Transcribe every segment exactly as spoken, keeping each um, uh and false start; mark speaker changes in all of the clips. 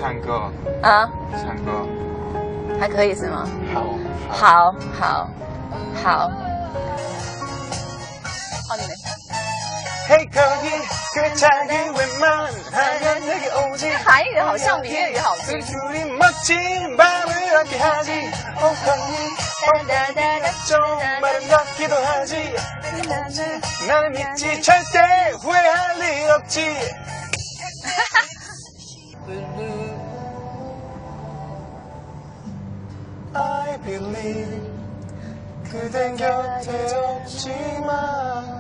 Speaker 1: 唱歌
Speaker 2: 啊，
Speaker 1: 唱歌
Speaker 2: 还可以是吗？
Speaker 1: 好，
Speaker 2: 好，好，好。哦，你们唱。
Speaker 1: Hey 거기 그 자기 웬만하면 내게 오지
Speaker 2: 韩语好像比粤语好听。
Speaker 1: 둘이 멋진 밤을 함께 하지 Oh honey 좀 아름답기도 하지 나를 믿지 절대 후회할 일 없지 I believe 그댄 곁에 없지만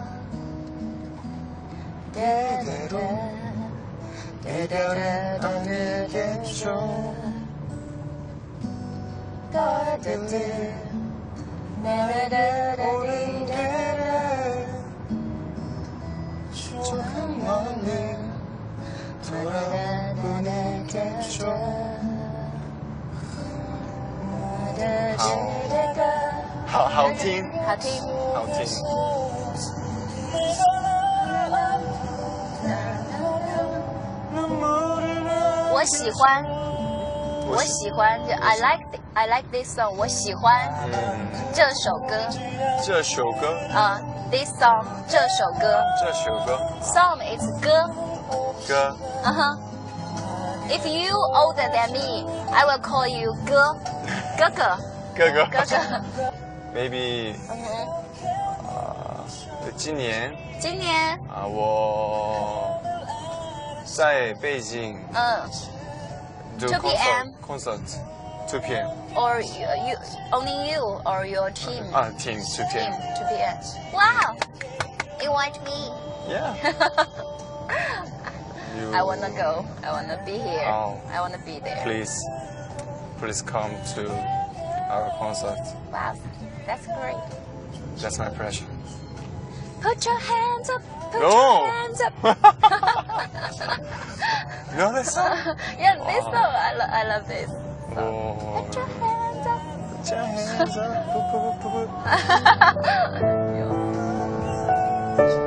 Speaker 1: 때대로 이별은 아니겠죠 딸들이 우리들을 조금 멀리 돌아보내겠죠好好听
Speaker 2: 好听。
Speaker 1: 好听
Speaker 2: 我喜欢，我喜欢，I like I like this song， 我喜欢这首歌。
Speaker 1: 这首歌
Speaker 2: 啊、uh, ，this song， 这首歌。
Speaker 1: 这首歌
Speaker 2: Song is 歌。
Speaker 1: 歌。
Speaker 2: 嗯哼。If you older than me, I will call you 哥，哥哥。
Speaker 1: 哥哥。
Speaker 2: 哥哥。
Speaker 1: Maybe。
Speaker 2: 嗯哼。
Speaker 1: 呃，今年。
Speaker 2: 今年。
Speaker 1: 啊，我在北京。
Speaker 2: 嗯。
Speaker 1: two
Speaker 2: p m
Speaker 1: concert two p m
Speaker 2: Or you, you only you or your team?
Speaker 1: Ah, team two p m
Speaker 2: two p m Wow! Invite me.
Speaker 1: Yeah. you...
Speaker 2: I wanna go. I wanna be here.
Speaker 1: Oh.
Speaker 2: I wanna be there.
Speaker 1: Please, please come to our concert.
Speaker 2: Wow, that's great.
Speaker 1: That's my pleasure.
Speaker 2: Put your hands up. Put
Speaker 1: No.
Speaker 2: your hands up.
Speaker 1: You know this song?
Speaker 2: Yeah, this song. I, lo I love this.
Speaker 1: Oh.
Speaker 2: Put your hands up.
Speaker 1: Put your hands up. Put, put, put, put.